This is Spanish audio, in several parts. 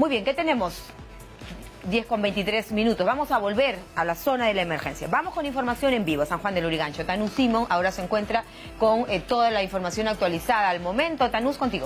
Muy bien, ¿qué tenemos? 10:23. Vamos a volver a la zona de la emergencia. Vamos con información en vivo. San Juan del Lurigancho. Tanús Simón ahora se encuentra con toda la información actualizada al momento. Tanús, contigo.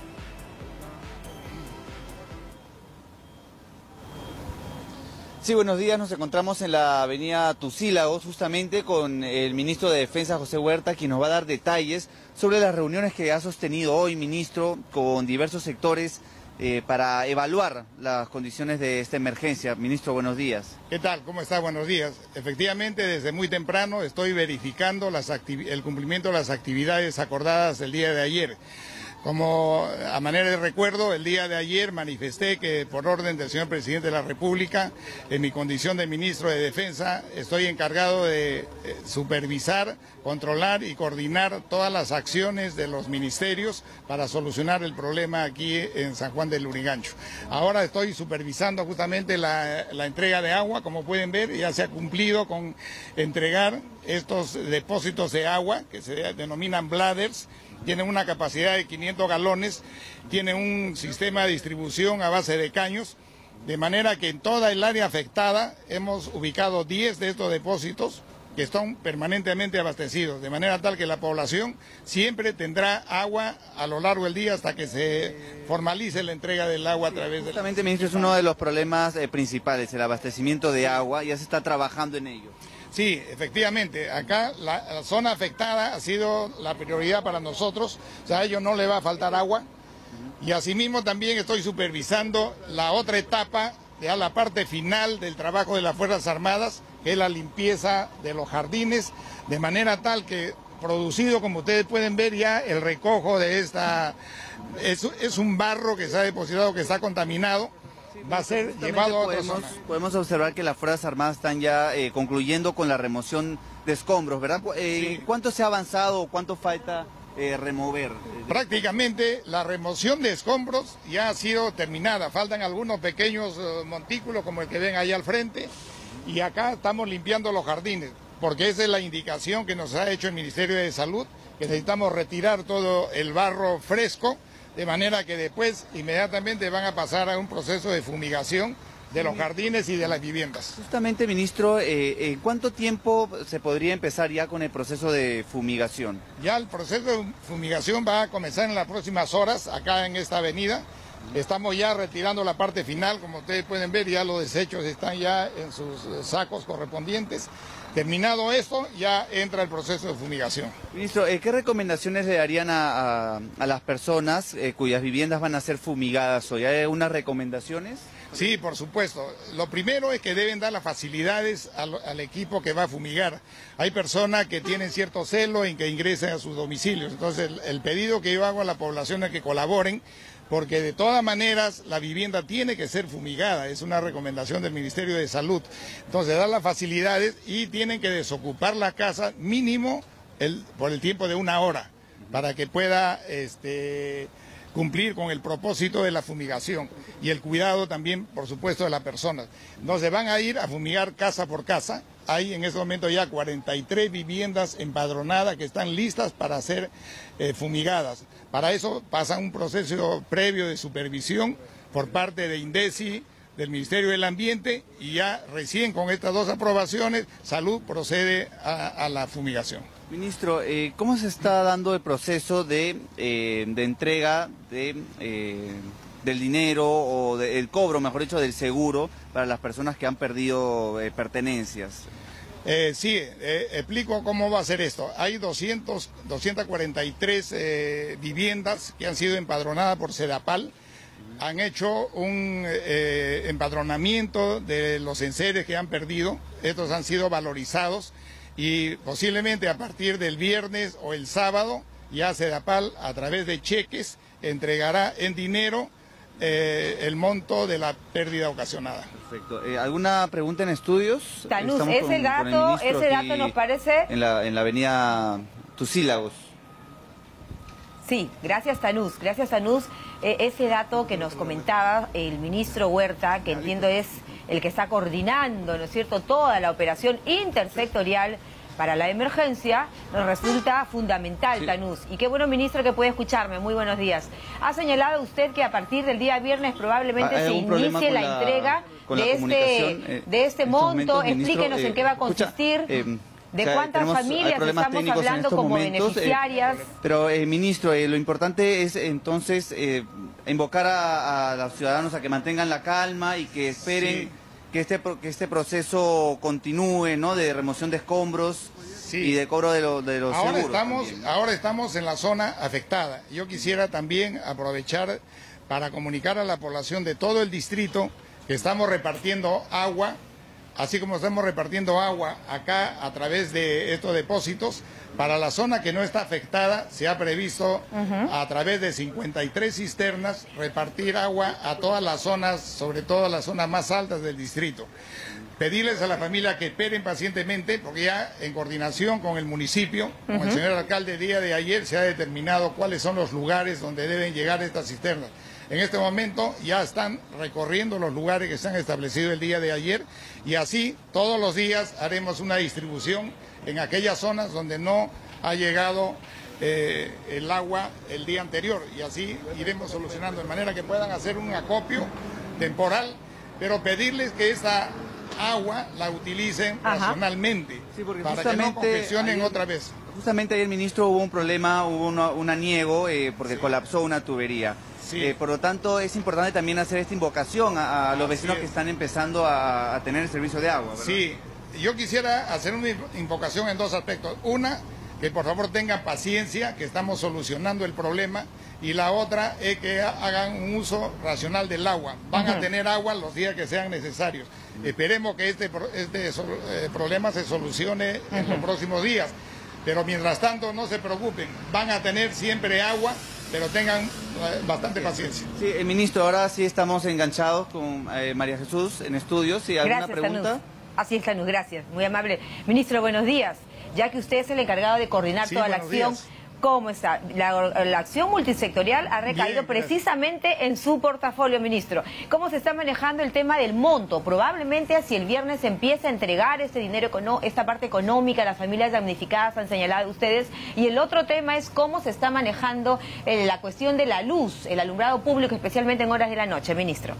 Sí, buenos días. Nos encontramos en la avenida Tucílagos, justamente con el ministro de Defensa, José Huerta, quien nos va a dar detalles sobre las reuniones que ha sostenido hoy, ministro, con diversos sectores para evaluar las condiciones de esta emergencia. Ministro, buenos días. ¿Qué tal? ¿Cómo está? Buenos días. Efectivamente, desde muy temprano estoy verificando el cumplimiento de las actividades acordadas el día de ayer. Como a manera de recuerdo, el día de ayer manifesté que por orden del señor Presidente de la República, en mi condición de ministro de Defensa, estoy encargado de supervisar, controlar y coordinar todas las acciones de los ministerios para solucionar el problema aquí en San Juan del Lurigancho. Ahora estoy supervisando justamente la entrega de agua. Como pueden ver, ya se ha cumplido con entregar estos depósitos de agua que se denominan bladders. Tienen una capacidad de 500 galones, tienen un sistema de distribución a base de caños, de manera que en toda el área afectada hemos ubicado 10 de estos depósitos que están permanentemente abastecidos, de manera tal que la población siempre tendrá agua a lo largo del día hasta que se formalice la entrega del agua a través de... Justamente, ministro, es uno de los problemas principales, el abastecimiento de agua. Ya se está trabajando en ello. Sí, efectivamente, acá la zona afectada ha sido la prioridad para nosotros, o sea, a ellos no le va a faltar agua, y asimismo también estoy supervisando la otra etapa, ya la parte final del trabajo de las Fuerzas Armadas, que es la limpieza de los jardines, de manera tal que producido, como ustedes pueden ver ya, el recojo de esta, es un barro que se ha depositado, que está contaminado. Va a ser llevado a otra zona. Podemos observar que las Fuerzas Armadas están ya concluyendo con la remoción de escombros, ¿verdad? Sí. ¿Cuánto se ha avanzado, cuánto falta remover? Prácticamente la remoción de escombros ya ha sido terminada. Faltan algunos pequeños montículos como el que ven ahí al frente, y acá estamos limpiando los jardines, porque esa es la indicación que nos ha hecho el Ministerio de Salud, que necesitamos retirar todo el barro fresco, de manera que después inmediatamente van a pasar a un proceso de fumigación de los jardines y de las viviendas. Justamente, ministro, ¿en cuánto tiempo se podría empezar ya con el proceso de fumigación? Ya el proceso de fumigación va a comenzar en las próximas horas, acá en esta avenida. Estamos ya retirando la parte final, como ustedes pueden ver, ya los desechos están ya en sus sacos correspondientes. Terminado esto, ya entra el proceso de fumigación. Ministro, ¿qué recomendaciones le darían a las personas cuyas viviendas van a ser fumigadas hoy? ¿Hay unas recomendaciones? Sí, por supuesto. Lo primero es que deben dar las facilidades al equipo que va a fumigar. Hay personas que tienen cierto celo en que ingresen a sus domicilios. Entonces, el pedido que yo hago a la población es que colaboren, porque de todas maneras la vivienda tiene que ser fumigada, es una recomendación del Ministerio de Salud. Entonces, dar las facilidades y tienen que desocupar la casa mínimo por el tiempo de 1 hora, para que pueda cumplir con el propósito de la fumigación y el cuidado también, por supuesto, de las personas. Entonces van a ir a fumigar casa por casa. Hay en este momento ya 43 viviendas empadronadas que están listas para ser fumigadas. Para eso pasa un proceso previo de supervisión por parte de INDECI, del Ministerio del Ambiente, y ya recién con estas 2 aprobaciones, Salud procede a la fumigación. Ministro, ¿cómo se está dando el proceso de entrega del dinero o del cobro, mejor dicho, del seguro para las personas que han perdido pertenencias? Sí, explico cómo va a ser esto. Hay 243 viviendas que han sido empadronadas por Sedapal. Han hecho un empadronamiento de los enseres que han perdido. Estos han sido valorizados y posiblemente a partir del viernes o el sábado ya Sedapal, a través de cheques, entregará en dinero el monto de la pérdida ocasionada. Perfecto. ¿Alguna pregunta en estudios? Tanús, ese dato nos parece... En la avenida Tucílagos. Sí, gracias Tanús, gracias Tanús. Ese dato que nos comentaba el ministro Huerta, que entiendo es el que está coordinando, ¿no es cierto?, toda la operación intersectorial para la emergencia nos resulta fundamental, sí. Tanús. Y qué bueno, ministro, que puede escucharme. Muy buenos días. Ha señalado usted que a partir del día viernes probablemente se inicie la entrega de este monto. Explíquenos en qué va a consistir. ¿De cuántas familias estamos hablando como beneficiarias? Pero, ministro, lo importante es entonces invocar a los ciudadanos a que mantengan la calma y que esperen que este proceso continúe, ¿no? De remoción de escombros y de cobro de los seguros. Ahora estamos en la zona afectada. Yo quisiera también aprovechar para comunicar a la población de todo el distrito que estamos repartiendo agua. Así como estamos repartiendo agua acá a través de estos depósitos, para la zona que no está afectada se ha previsto a través de 53 cisternas repartir agua a todas las zonas, sobre todo a las zonas más altas del distrito. Pedirles a la familia que esperen pacientemente, porque ya en coordinación con el municipio, con el señor alcalde, el día de ayer se ha determinado cuáles son los lugares donde deben llegar estas cisternas. En este momento ya están recorriendo los lugares que se han establecido el día de ayer y así todos los días haremos una distribución en aquellas zonas donde no ha llegado el agua el día anterior y así iremos solucionando de manera que puedan hacer un acopio temporal, pero pedirles que esta agua la utilicen racionalmente para que no congestionen otra vez. Justamente ayer, ministro, hubo un problema, hubo un aniego porque colapsó una tubería. Por lo tanto, es importante también hacer esta invocación a los vecinos que están empezando a tener el servicio de agua, ¿verdad? Sí, yo quisiera hacer una invocación en dos aspectos. Una, que por favor tengan paciencia, que estamos solucionando el problema. Y la otra es que hagan un uso racional del agua. Van a tener agua los días que sean necesarios. Esperemos que este problema se solucione en los próximos días. Pero mientras tanto, no se preocupen, van a tener siempre agua, pero tengan bastante paciencia. Sí, ministro, ahora sí estamos enganchados con María Jesús en estudios. ¿Sí, alguna pregunta? Tanús. Así es, Tanús, gracias, muy amable. Ministro, buenos días. Ya que usted es el encargado de coordinar toda la acción, ¿cómo está? La acción multisectorial ha recaído precisamente en su portafolio, ministro. ¿Cómo se está manejando el tema del monto? Probablemente si el viernes se empieza a entregar este dinero, esta parte económica, las familias damnificadas han señalado ustedes. Y el otro tema es cómo se está manejando la cuestión de la luz, el alumbrado público, especialmente en horas de la noche, ministro.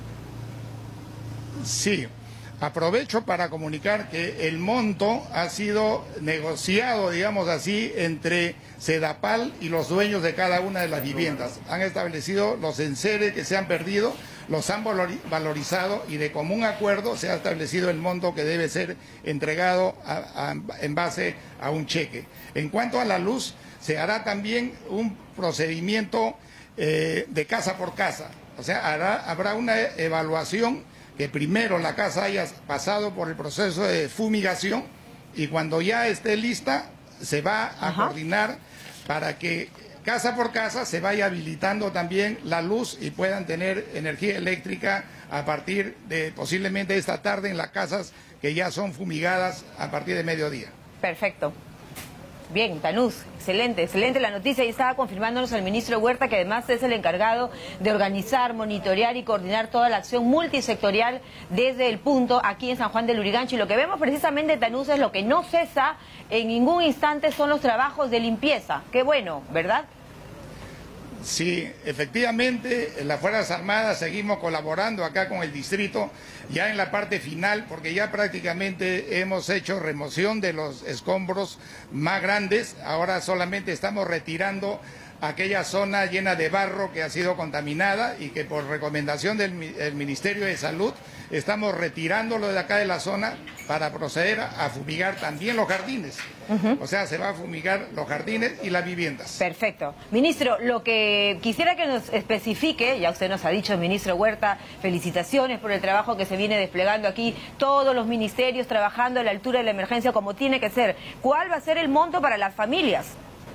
Sí. Aprovecho para comunicar que el monto ha sido negociado, digamos así, entre Sedapal y los dueños de cada una de las viviendas. Han establecido los enseres que se han perdido, los han valorizado y de común acuerdo se ha establecido el monto que debe ser entregado en base a un cheque. En cuanto a la luz, se hará también un procedimiento de casa por casa. O sea, habrá una evaluación que primero la casa haya pasado por el proceso de fumigación y cuando ya esté lista se va a coordinar para que casa por casa se vaya habilitando también la luz y puedan tener energía eléctrica a partir de posiblemente esta tarde en las casas que ya son fumigadas a partir de mediodía. Perfecto. Bien, Tanús, excelente, excelente la noticia. Y estaba confirmándonos el ministro Huerta, que además es el encargado de organizar, monitorear y coordinar toda la acción multisectorial desde el punto aquí en San Juan del Lurigancho. Y lo que vemos precisamente, Tanús, es lo que no cesa en ningún instante son los trabajos de limpieza. Qué bueno, ¿verdad? Sí, efectivamente, en las Fuerzas Armadas seguimos colaborando acá con el distrito, ya en la parte final, porque ya prácticamente hemos hecho remoción de los escombros más grandes, ahora solamente estamos retirando aquella zona llena de barro que ha sido contaminada y que por recomendación del Ministerio de Salud estamos retirándolo de acá de la zona para proceder a fumigar también los jardines. O sea, se va a fumigar los jardines y las viviendas. Perfecto. Ministro, lo que quisiera que nos especifique, ya usted nos ha dicho, ministro Huerta, felicitaciones por el trabajo que se viene desplegando aquí, todos los ministerios trabajando a la altura de la emergencia como tiene que ser. ¿Cuál va a ser el monto para las familias?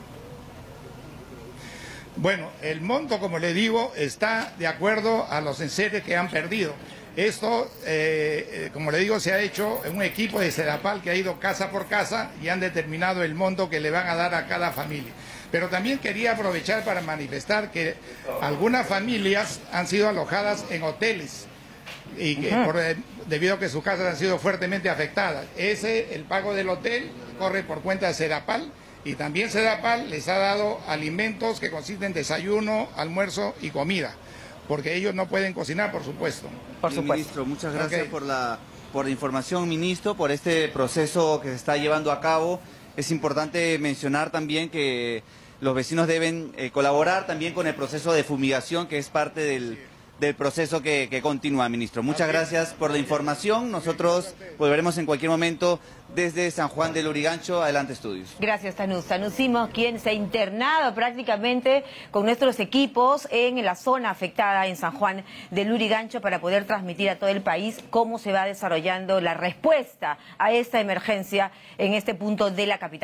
Bueno, el monto, como le digo, está de acuerdo a los enseres que han perdido. Esto, como le digo, se ha hecho en un equipo de Sedapal que ha ido casa por casa y han determinado el monto que le van a dar a cada familia. Pero también quería aprovechar para manifestar que algunas familias han sido alojadas en hoteles y que debido a que sus casas han sido fuertemente afectadas. El pago del hotel corre por cuenta de Sedapal, y también Sedapal les ha dado alimentos que consisten en desayuno, almuerzo y comida, porque ellos no pueden cocinar, por supuesto. Por supuesto. Ministro, muchas gracias por la información, ministro, por este proceso que se está llevando a cabo. Es importante mencionar también que los vecinos deben colaborar también con el proceso de fumigación, que es parte del proceso que continúa, ministro. Muchas gracias por la información. Nosotros volveremos en cualquier momento desde San Juan del Lurigancho. Adelante, estudios. Gracias, Tanús. Tanús Simos, quien se ha internado prácticamente con nuestros equipos en la zona afectada en San Juan del Lurigancho para poder transmitir a todo el país cómo se va desarrollando la respuesta a esta emergencia en este punto de la capital.